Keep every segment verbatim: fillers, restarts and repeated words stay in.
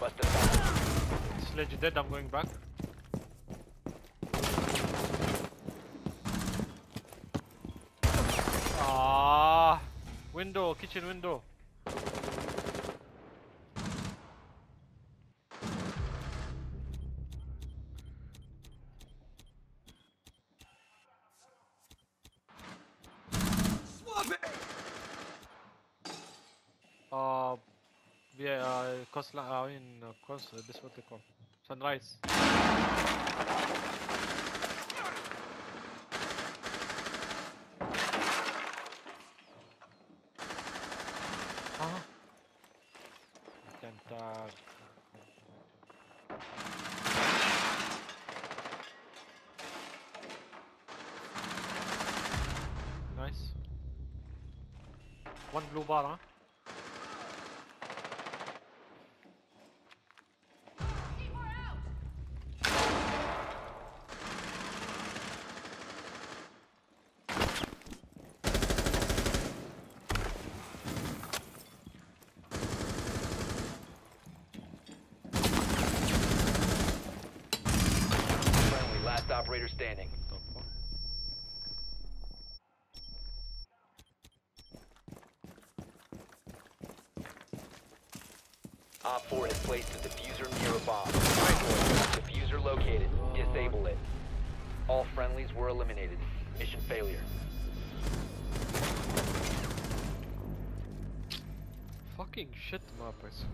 Must defend. Sledge dead, I'm going back. Ah, window, kitchen window. Uh, yeah, uh, coastline, I mean, uh, coast, uh, this what they call sunrise. Huh? Can't tag. Nice. One blue bar, huh? Friendly, last operator standing. Op four has placed a diffuser near a bomb. Diffuser located. Disable it. All friendlies were eliminated. Mission failure. Fucking shit map, I swear.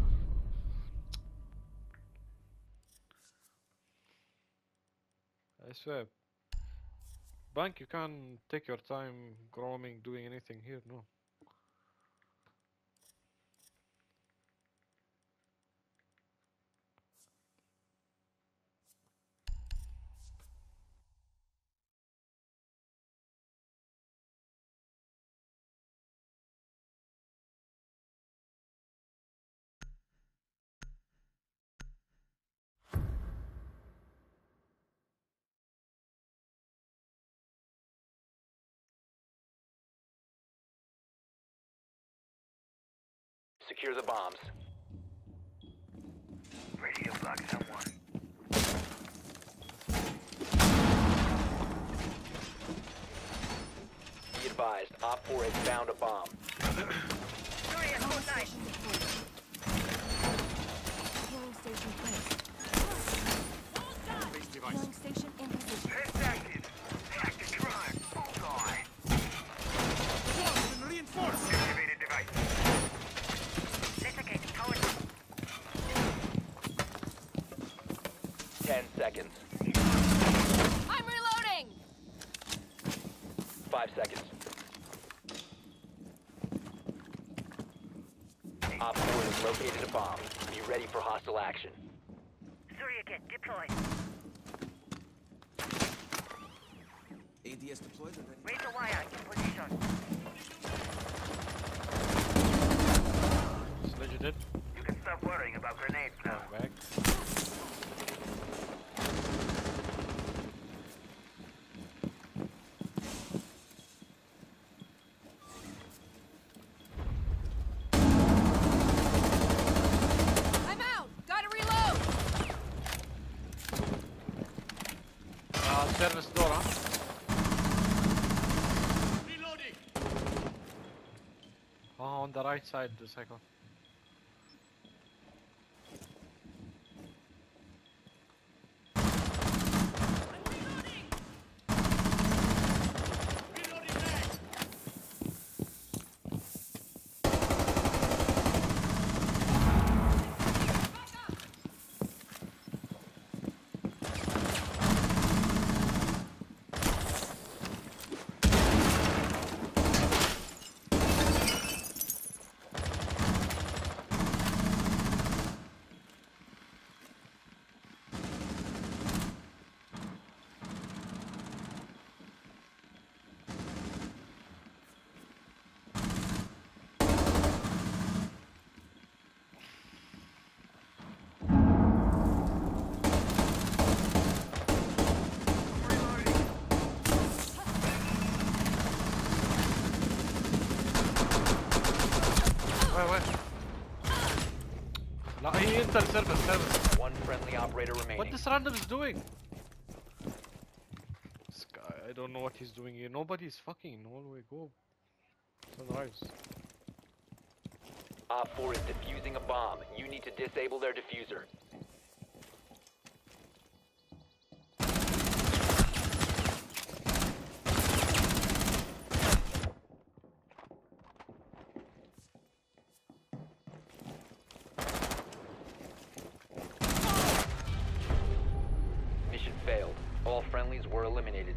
I swear. Bank, you can't take your time roaming, doing anything here, no. Secure the bombs. Radio block someone. Be advised, Op four has found a bomb. Sorry, I'm outside. Healing station placed. Healing station in position. Test active. Active crime. Bullseye. Reinforced. Activated device. Desiccated power. Ten seconds. I'm reloading! Five seconds. Op four has located a bomb. Be ready for hostile action. Surya kit deployed. A D S deployed and ready. Razor wire in position. Sledge dead. You can stop worrying about grenades now. Back. I'm out! Gotta reload! Uh, service door, huh? Reloading. Oh, on the right side, the cycle. Hostel service, service. One friendly operator What remaining. this random is doing? This guy, I don't know what he's doing here. Nobody's fucking. All the way go. Sunrise. Op four is defusing a bomb. You need to disable their diffuser. Mission failed. All friendlies were eliminated.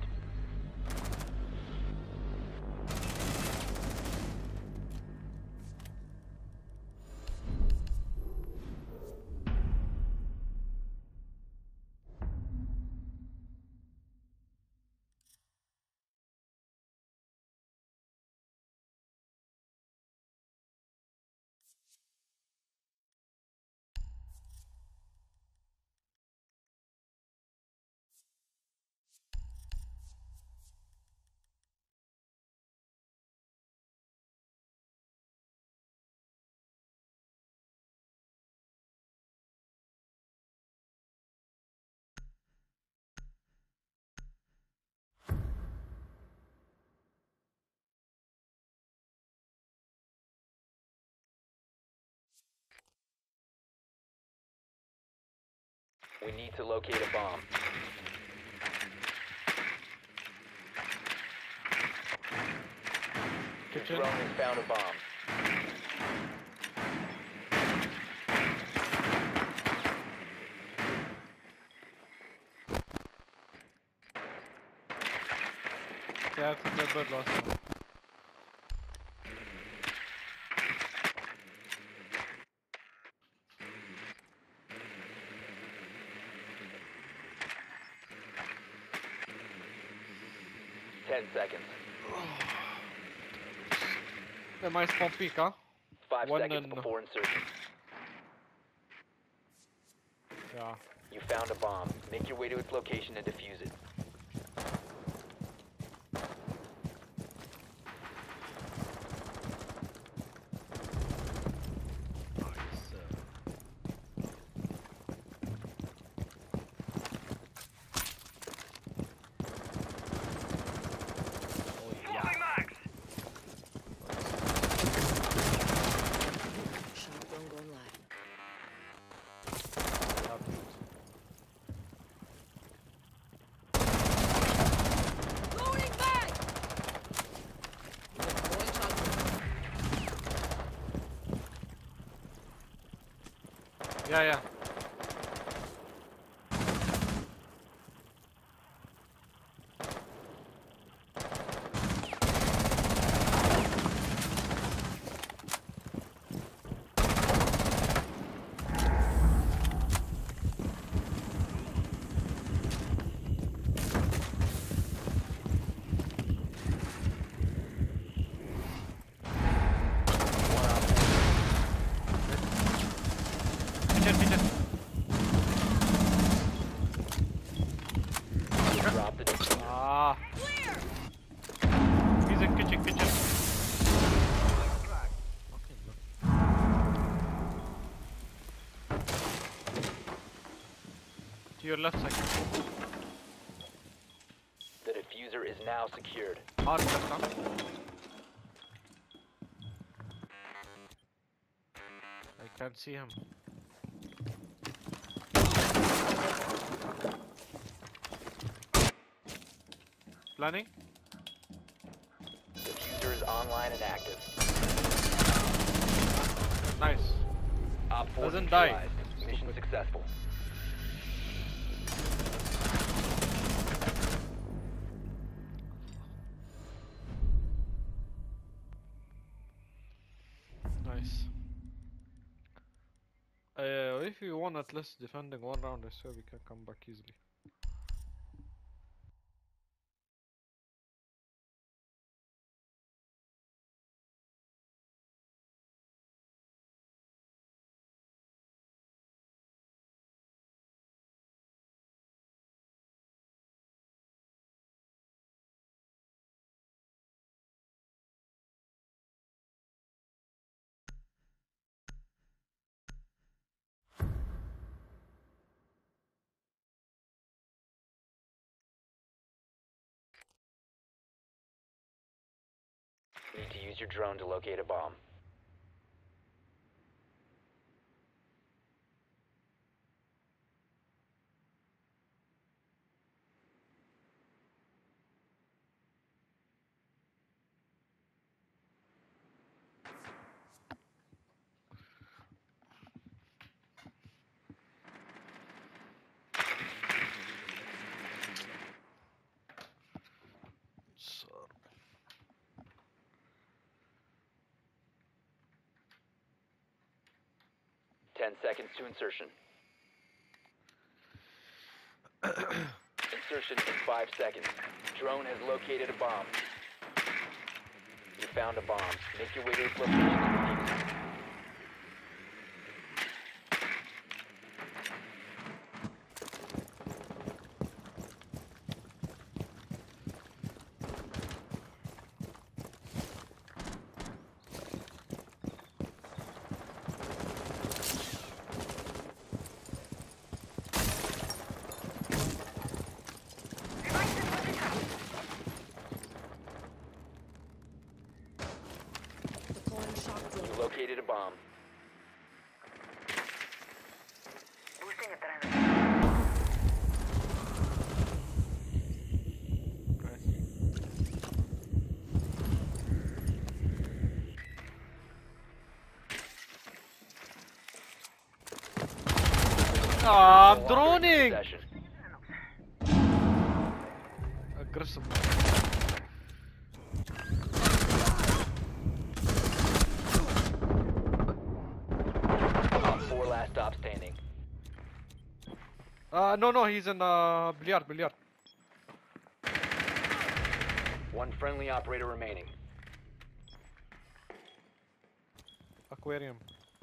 We need to locate a bomb. Your Kitchen. drone has found a bomb. Yeah, I think that bird lost one. Ten seconds. They might spawn peek, huh? Five One seconds and- before insertion. Yeah. You found a bomb. Make your way to its location and defuse it. Throwing mags. Shotgun going live. Loading back! Deploying shotgun. Yeah, yeah. Kitchen, kitchen. Drop the diffuser. Ah. Clear! He's in kitchen, kitchen. Flag. To your left side. The diffuser is now secured. Hard left, huh? I can't see him. Planning? Diffuser is online and active. Nice. Op four Doesn't die. neutralized. Mission Stupid. successful. Nice. Uh, if you want at least defending one round, I swear we can come back easily. use your drone to locate a bomb. Ten seconds to insertion. Insertion in five seconds. Drone has located a bomb. You found a bomb. Make your way to its location and defuse it. Deploying shock drone. You located a bomb. Boosting adrenaline. Ah, I'm No longer in droning! possession. Aggressive. Op four last stop standing. Uh, no, no, he's in uh, billiard, billiard. One friendly operator remaining. Aquarium.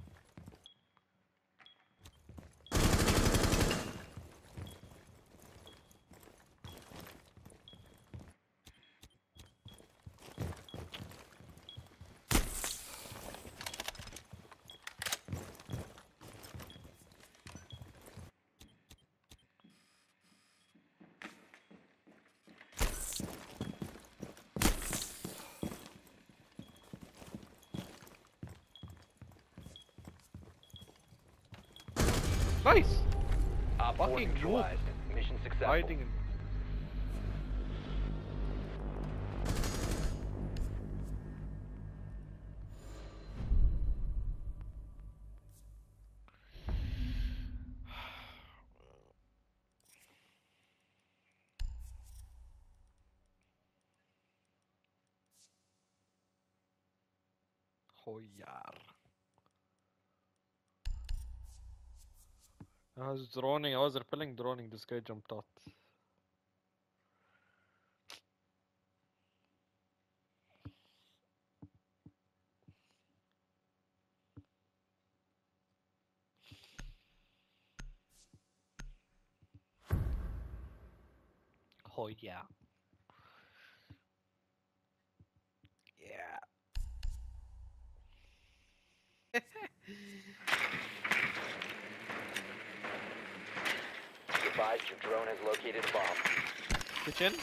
Nice! Op four Fucking neutralized. Mission successful. Hiding in. Hoyar. I was droning, I was repelling droning, this guy jumped out. Oh yeah. Yeah. Advised your drone has located a bomb. Kitchen?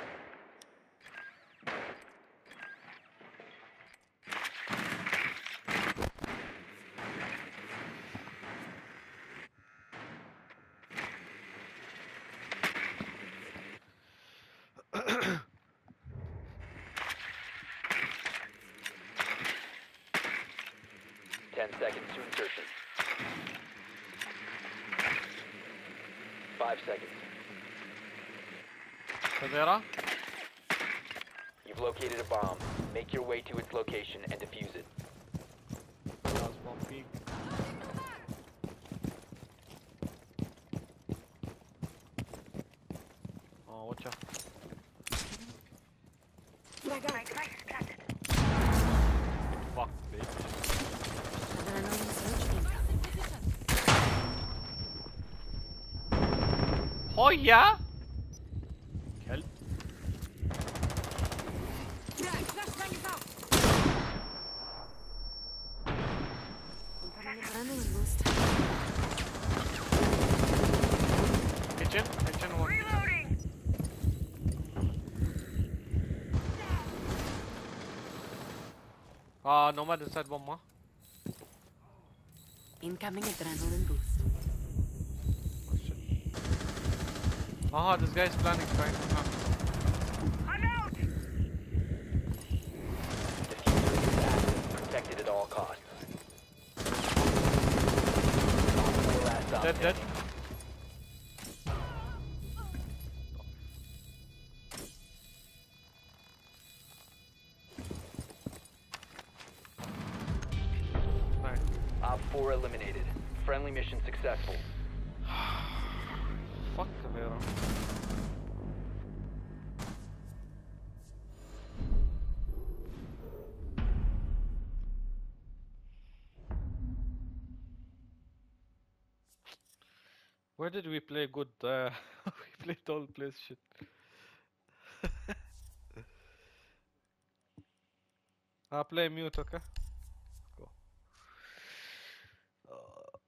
Ten seconds to insertion. Five seconds. Cadera? You've located a bomb. Make your way to its location and defuse it. That's one peak. Oh, watch out. My God. My device is planted. Fuck, bitch. Adrenaline surge incoming. Oh yeah! Help. Adrenaline boost. Kitchen? Kitchen one. Reloading! Ah, Nomad inside one more. Incoming adrenaline boost. Oh shit. Ah, this guy's planning trying to come. I'm out! Diffuser is active. Protected at all costs. Four last stop Dead, dead. standing. Nice. Op four eliminated. Friendly mission successful. Fuck Vera. Where did we play good? Uh, we played all place shit. I'll play mute, okay? Go. Uh,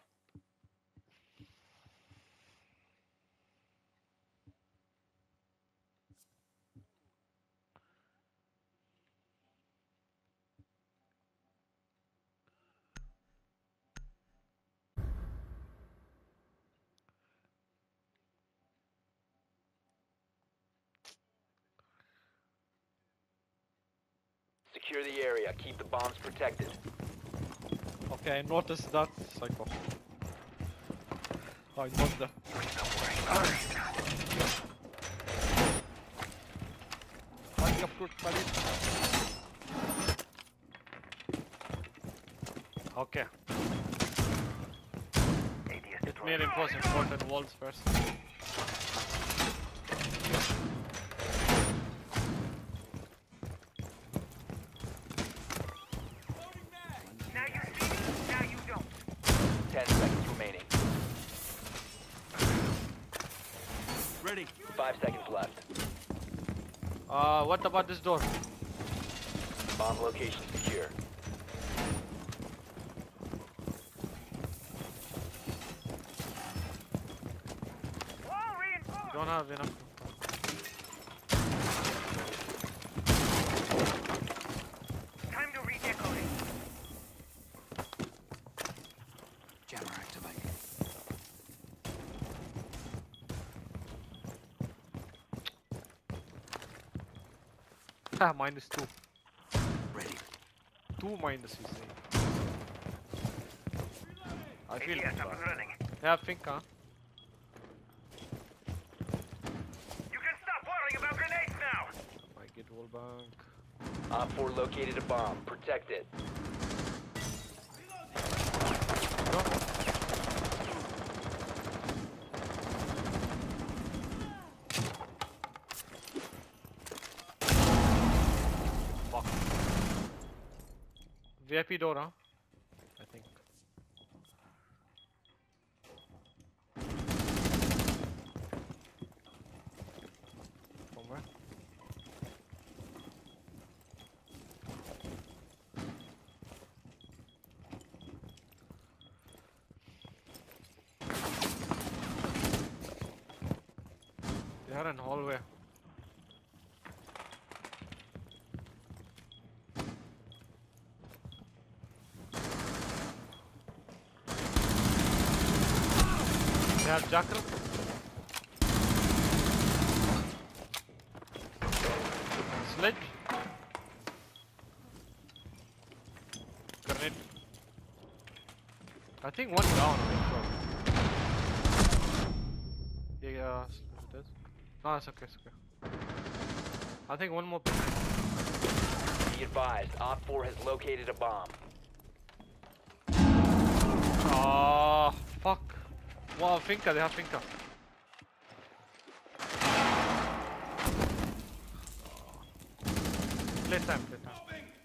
Secure the area. Keep the bombs protected. okay, I noticed that psycho. I got that. Find up good, buddy. Okay. Let me reinforce important walls first. Now you see me, now you don't. Ten seconds remaining. Ready. Five seconds left. Uh, what about this door? Bomb location secure. Wall reinforced! Don't have enough. Time to redecorate. Jammer activate. Ha, minus two. Ready. Two minus, you say. I feel Yes, bad. up and running. Yeah, I think, huh? You can stop worrying about grenades now! I get wall bank. Op four located a bomb. Protect it. Fuck. V I P door, huh? I think. From where? They are in hallway. They have jackal. Sledge. Grenade. I think one down. Yeah, yeah, is it is? No, it's okay, it's okay. I think one more. Be advised, Op four has located a bomb. Ah, fuck. Wow, Finka, they have Finka. Play time, play time.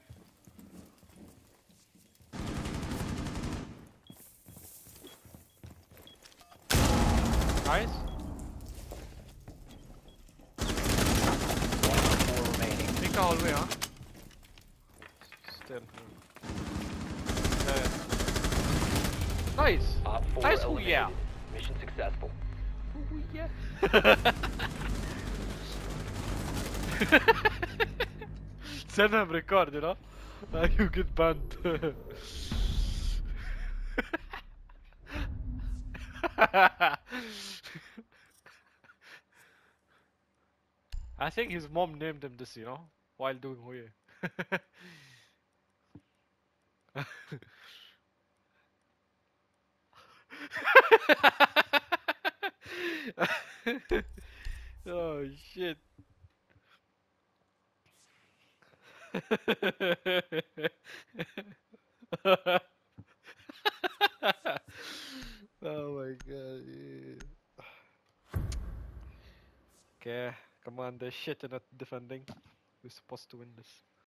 Nice. One Op four remaining. Finka all the way, huh? Still. Yeah, yeah. Nice. Op four Nice, oh eliminated. yeah. Mission successful. Oh yeah. Send him record, you know? Uh, you get banned. I think his mom named him this, you know, while doing Huye. Oh shit. Oh my god. Yeah. Okay, come on, they're shit at defending. We're supposed to win this.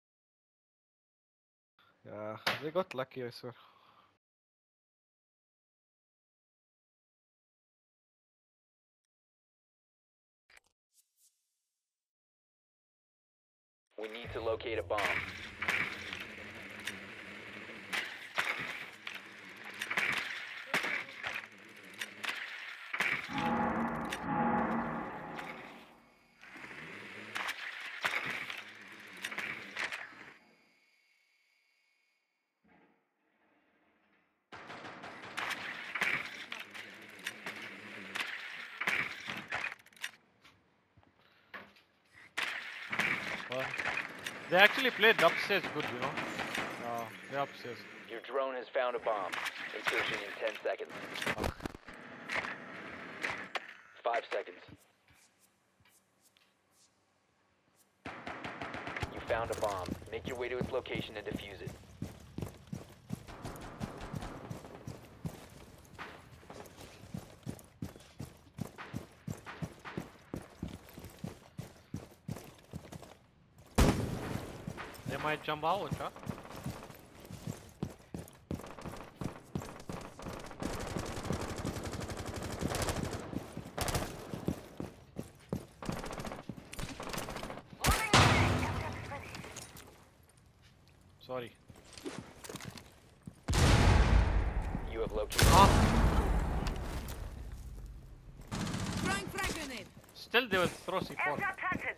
Yeah, they got lucky, I swear. We need to locate a bomb. Well, they actually played upstairs good, you know. Uh, they're upstairs. Your drone has found a bomb. Insertion in ten seconds. Five seconds. You found a bomb. Make your way to its location and defuse it. They might jump out, huh? Sorry. You have located. Ah, Throwing frag grenade. still they will throw C four. Aircraft planted.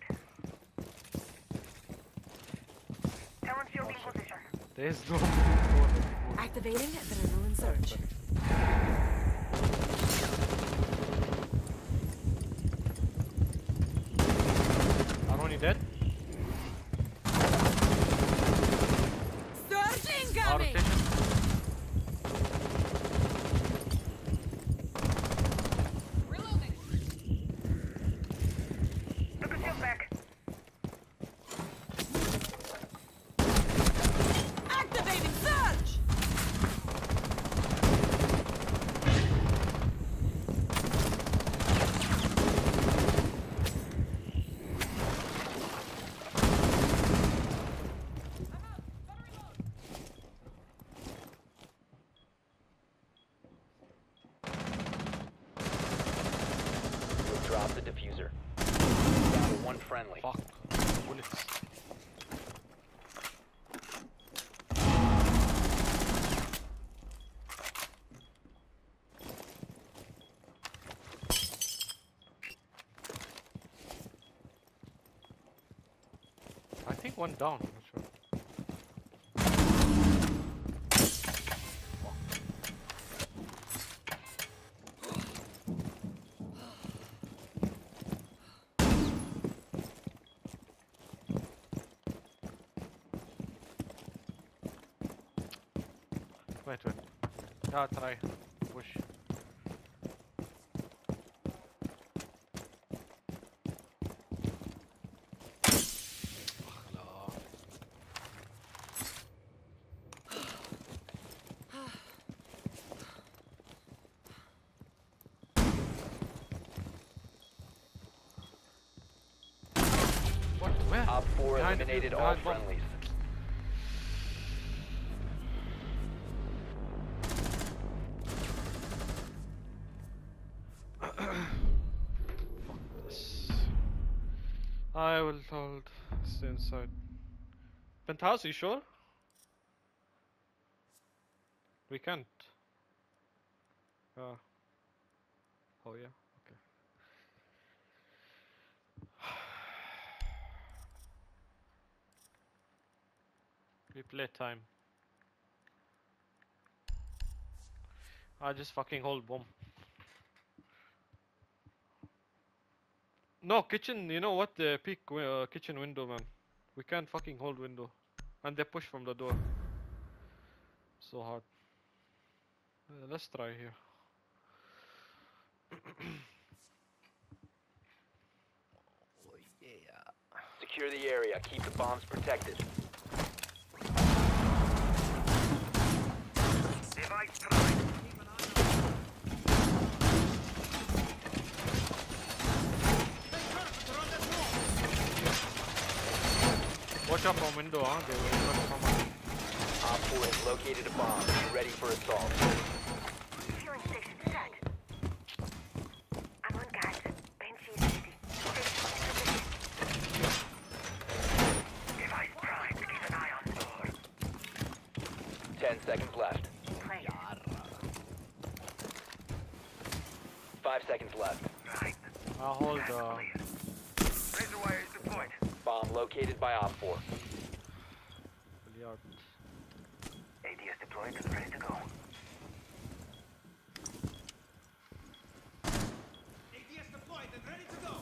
Talent shield in position. There is no. Activating adrenaline surge. Aroni dead. Surge Our incoming! rotation. Reloading. Look at your back. Activating surge! You have dropped the diffuser. Down to one friendly. Fuck. Bullets. I think one down. I'm not sure. Wait, wait. Yeah, try. Push. Hello. What? Where? Op four Behind the eliminated fuse, all behind bomb. friendlies. Fuck this. I will hold. Stay inside. Penthouse, you sure? We can't. Uh. Oh yeah. Okay. Replay time. I just fucking hold bomb. No, kitchen, you know what? The peak wi- uh, kitchen window, man. We can't fucking hold window. And they push from the door. So hard. Uh, let's try here. Oh yeah. Secure the area. Keep the bombs protected. Device prime. Watch out from window, huh? They will run from us. Op four has located a bomb. Be ready for assault. Fueling station set. I'm on gas. Benji is ready. Station position. Device prime. Keep an eye on door. Ten seconds left. Play. Five seconds left. Right. I'll hold uh Razor wire is deployed. Bomb located by Op four. billiard. A D S deployed and ready to go. A D S deployed and ready to go.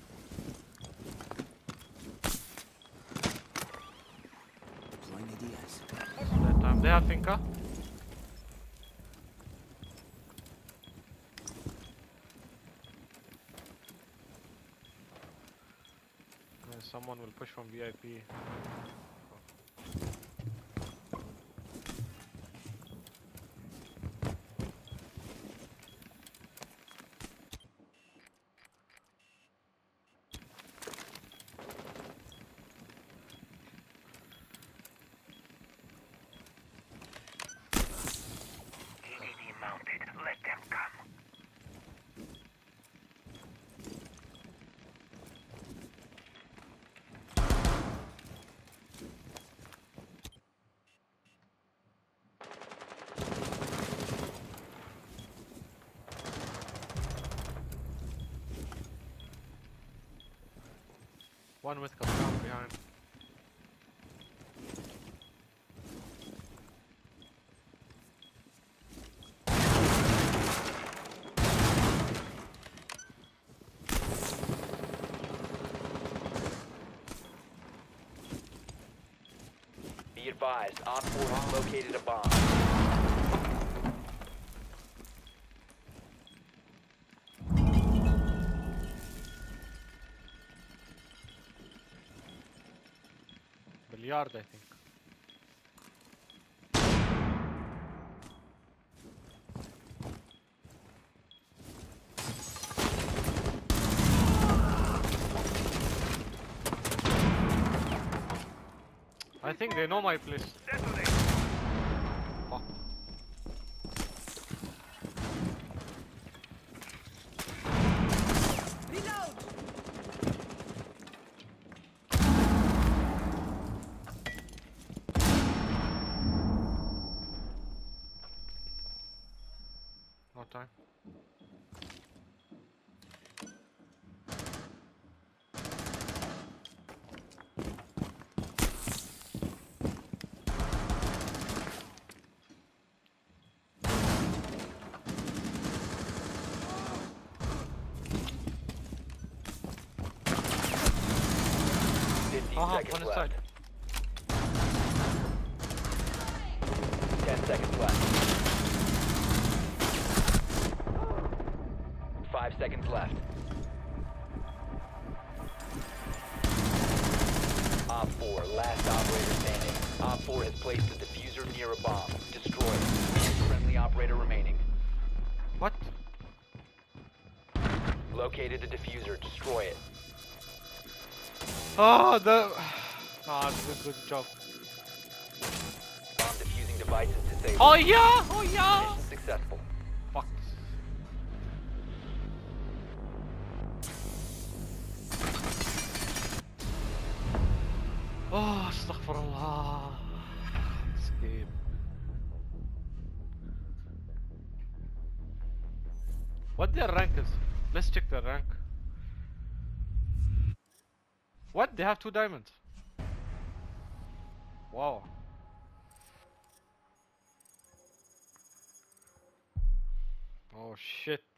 Deploying A D S. That time. They have Finka. Uh, Someone will push from V I P. T D D mounted. Let them come. One with Kapkan behind. Be advised, Op four has located a bomb. Billiard, I think. I think they know my place. Detonate. Fuck. Reload! No time. Fifteen Uh-huh, seconds on the left. side. Ten seconds left. Five seconds left. Op four, last operator standing. Op four has placed a diffuser near a bomb. Destroy it. One friendly operator remaining. What? Located a diffuser. Destroy it. Oh, the. Ah, good, good job. Bomb diffusing device is disabled. Oh yeah! Oh yeah! Mission successful. Fuck. Oh, astaghfirullah. This game. What their rank is? Let's check their rank. What? They have two diamonds. Wow. Oh shit.